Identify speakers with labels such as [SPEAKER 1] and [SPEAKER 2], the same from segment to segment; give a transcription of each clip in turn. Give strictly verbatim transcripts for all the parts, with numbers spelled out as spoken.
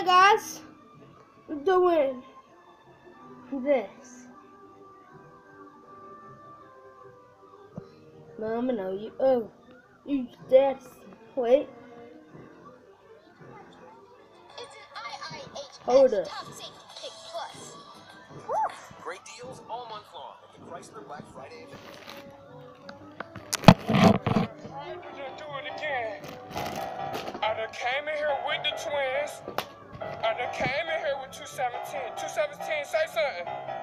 [SPEAKER 1] guys, I'm doing this. Mama, no, you. Oh, you that's wait. Hold up.
[SPEAKER 2] Great deals all month long at the Chrysler Black Friday event.
[SPEAKER 3] I done do it again. I done came in here with the twins. I done came in here with two seventeen. two seventeen, say something.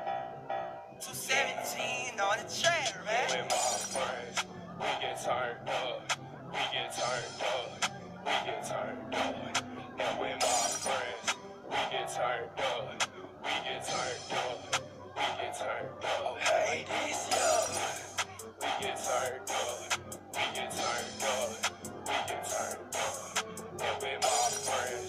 [SPEAKER 4] two seventeen on the track, man.
[SPEAKER 3] With my friends, we get turned up. We get turned up. We get turned up. And with my friends, we get turned up. We get turned up. We get turned up.
[SPEAKER 4] Hey, this young.
[SPEAKER 3] We get turned up. We get turned up. We get turned up. And with my friends,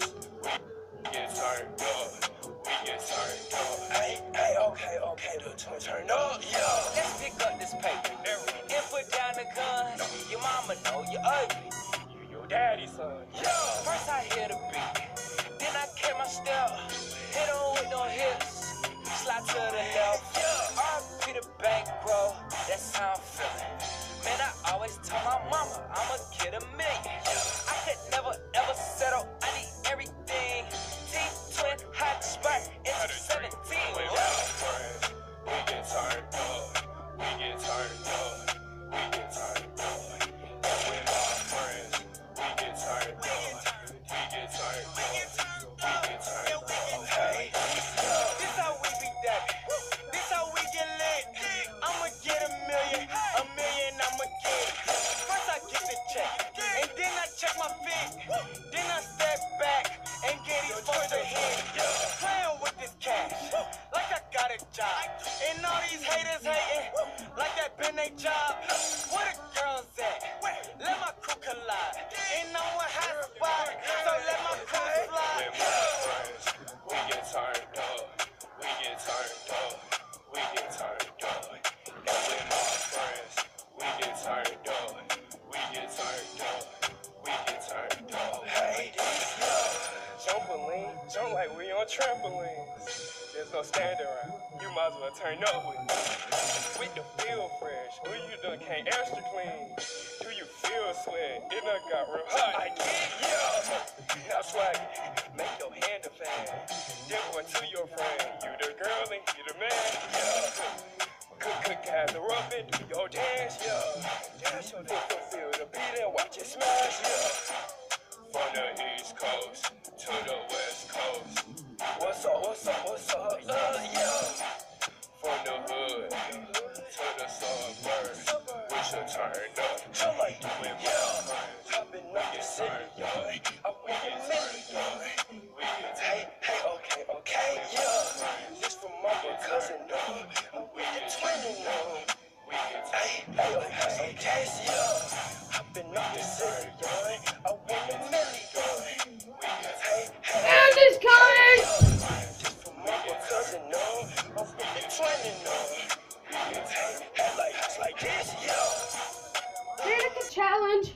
[SPEAKER 3] we get turned up. We get turned up.
[SPEAKER 4] Hey, hey, okay, okay, the twin turned up, yeah. Let's pick up this paper and put down the gun. Your mama know you ugly.
[SPEAKER 3] You your daddy's son.
[SPEAKER 4] Yeah. First I hear the beat, then I catch my step. Hit on with no hips. Slide to the left, yeah. R P the bankroll, that's how I'm feeling. Man, I always tell my mama I'ma get a million. Yeah. I could never ever settle, I need everything. T-twin, hot spot, into seventeen.
[SPEAKER 3] With my friends, we get turned up. We get turned up. We get turned up. And with my friends, we get turned up. We get turned up. We get turned up.
[SPEAKER 4] Hey, this how we be dabbing. This how we get lit. I'ma get a million, a million I'ma get. First I get the check, and then I check my feet. Then I step back and get these folks a hit. Playing with this cash, like I got a job. And all these haters hating, like that been they job. Where the girls at? Let my crew collide. And I'm a hot spot, so let my crew fly.
[SPEAKER 3] With my friends, we get turned up. We get turned up. We get turned up. And with my friends, we get turned up. We get turned up. We get turned up.
[SPEAKER 4] Hey, this
[SPEAKER 3] Jumpaline, jump like we on trampolines. There's no standing around. You might as well turn up with me. With the feel fresh, when you done came extra clean. Do you feel sweat? It done got real hot.
[SPEAKER 4] I get yeah.
[SPEAKER 3] Now swag it, make your hand a fan. Give one to your friend. You the girl and you the man. Yeah. Cook, cook, have the rub it, do your dance, yeah. Dance your dick, feel the beat and watch it smash, yeah. From the East Coast to the West Coast.
[SPEAKER 4] What's up, what's up, what's up, uh, yeah.
[SPEAKER 3] From the hood to the suburbs. We should turn up.
[SPEAKER 4] I like the
[SPEAKER 3] With
[SPEAKER 4] yeah.
[SPEAKER 3] my friends.
[SPEAKER 4] I've been up the city, yeah. I win a million.
[SPEAKER 3] We get
[SPEAKER 4] Hey, hey, okay, okay, yeah. This from my cousin, no. I'm with the twin, no.
[SPEAKER 3] we get
[SPEAKER 4] Hey, hey, okay, okay, yeah. I've been up the city, yeah. I win a million. Hey, hey,
[SPEAKER 1] And it's coming.
[SPEAKER 4] this from my cousin, no. I'm with the twin, no. Hey, hey, like, it's like this, yeah.
[SPEAKER 1] Here's the challenge.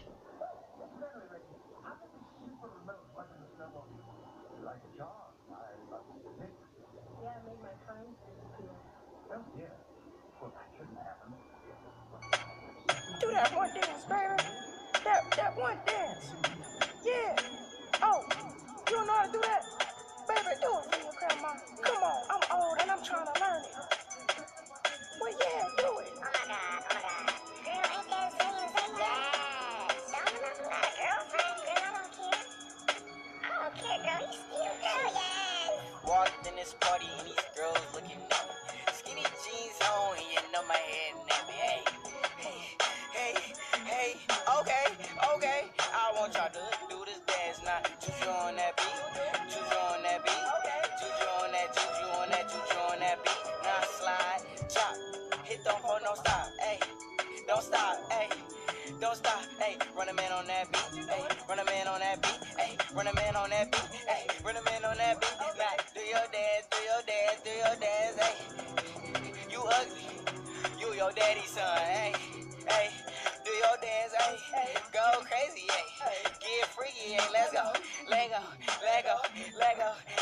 [SPEAKER 4] Do that one dance, baby. That that one dance. Yeah. Oh, you don't know how to do that? Baby, do it for your grandma. Come on, I'm old and I'm trying to learn it. Well, yeah, do it.
[SPEAKER 5] Oh my god, oh my god. Girl, ain't that saying say yes? Don't you know you got a girlfriend? Girl, I don't care. I don't care, girl. You still girl, yes.
[SPEAKER 4] Walked in this party and these girls looking at me. Skinny jeans on and you know my head and me. Hey, hey, hey, hey. Okay, okay. I want y'all to do this dance now. Juju on that beat. Juju on that beat. Juju on that, juju on that, juju on that beat. Now slide, chop, hit don't hold no stop. Hey, don't stop. Hey, don't stop. Hey, run a man on that beat. Hey, run a man on that beat. Hey, run a man on that beat. Hey, run a man on that beat. Now do your dance, do your dance, do your dance. Hey, you ugly. You your daddy's son. Hey, hey. Do your dance, hey, go crazy, hey, get freaky, hey, let's go, let go, let go, let go,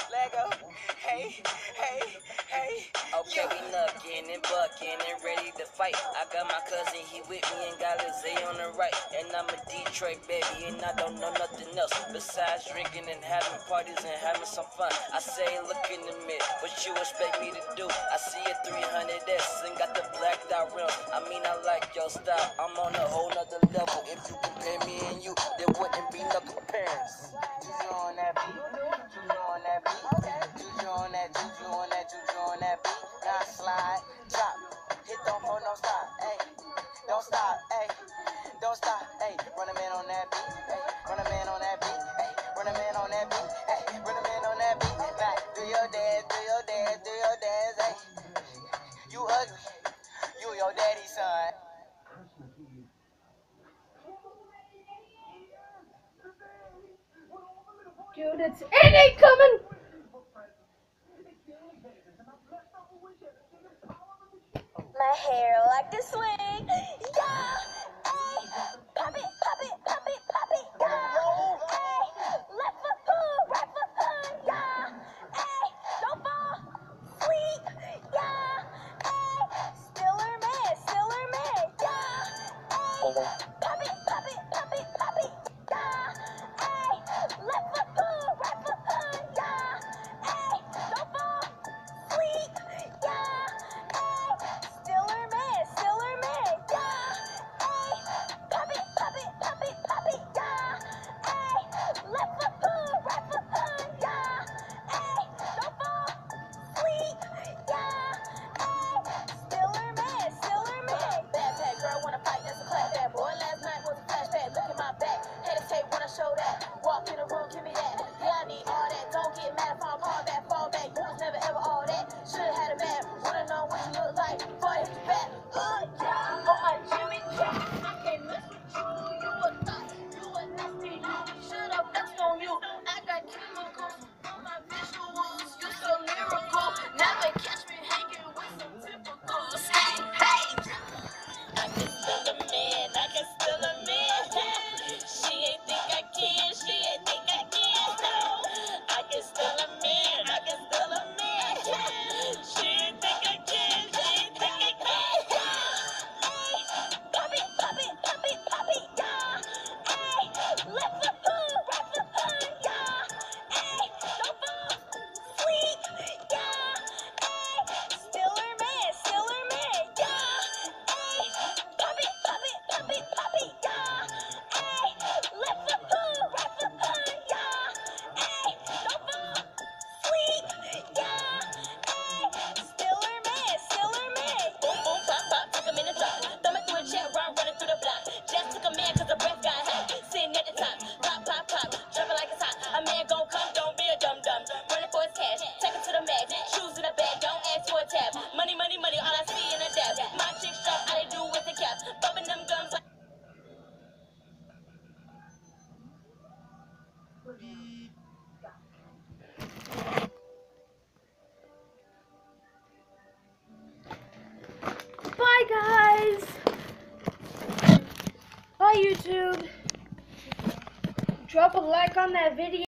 [SPEAKER 4] fight. I got my cousin, he with me, and got Lizzie on the right. And I'm a Detroit baby, and I don't know nothing else besides drinking and having parties and having some fun. I say, look in the mirror, what you expect me to do? I see a three hundred S and got the blacked out rims. I mean, I like your style, I'm on a whole nother level. If you compare me and you, there wouldn't be no comparison. Juju on that beat, juju on that beat, juju on that, juju on that, juju on that beat. Now slide, drop, hit don't hold no stop, ayy, don't stop, ayy, don't stop, ayy. Run a man on that beat, ayy, run a man on that beat, ayy, run a man on that beat, ayy, run a man on that beat. Now do your dance, do your dance, do your dance, ayy. You ugly, you your daddy's son.
[SPEAKER 1] Dude, it's it ain't coming.
[SPEAKER 5] My hair like a swing, yeah. Ay, pop it, pop it, pop it, pop it, yeah. Ay, left foot pull, right foot pull, yeah. Ay, don't fall, sleep, yeah. Ay, stiller man, stiller man, yeah. Ay, pop it, pop it, pop it, pop it, yeah. Ay, left foot pull, right foot pull, yeah. Ay, don't fall, sleep, yeah. Stiller man, stiller man, yeah. Ay, pop it, pop it, pop it, pop it, yeah. Ay, left foot pull, right foot pull, yeah. Ay, don't fall, sleep, yeah. Ay, stiller man, stiller man. Backpack girl wanna fight, that's a clap back. Boy, last night was a flashback. Look at my back, hesitate when I show that. Walk in the room, give me that. Yeah, I need all that. Don't get mad if I'm fall back, fall back. You was never ever all that. Should've had a map. Wanna know what you look like before you hit back. Hood, yeah, on my Jimmy Jack. I can't mess with you. You a thot, you a nasty, you. Should've flexed on you. I got chemicals on my visuals. You so lyrical. Never catch me hanging with some typicals. Hey, hey. I can still a man. I can still a man. She ain't think I can. She ain't think I can. No. I can still a man. I can still a man. She ain't think I can. She ain't think I can. Ay, pop it, pop it, pop it, pop it, yeah. Ay, left foot pull, right foot pull, yeah. Ay, don't fall, sleep, yeah. Ay, stiller man, stiller man, yeah. Ay, pop it, pop it, pop it, pop it, yeah. Ay, left foot pull, right foot pull, yeah. Ay, don't fall, sleep, yeah. Ay, stiller man, stiller man. Boom, boom, pop, pop, took him in the drop. Throw me through a jet, run, running through the block. Just took a man cause the breath got hot. Sitting at the top, pop, pop, pop, jumping like it's hot. A man gon' come, don't be a dum-dum. Running for his cash, take it to the max. Shoes in the bag, don't ask for a tab. Money, money, money, all I see in a dab. My chick strap, all they do is the cap. Bumping them gums like
[SPEAKER 1] Bye guys. Bye YouTube. Drop a like on that video.